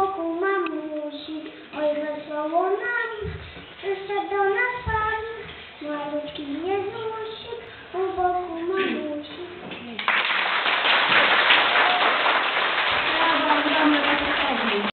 wokół mamusi, oj wesoło nam, przyszedł do nas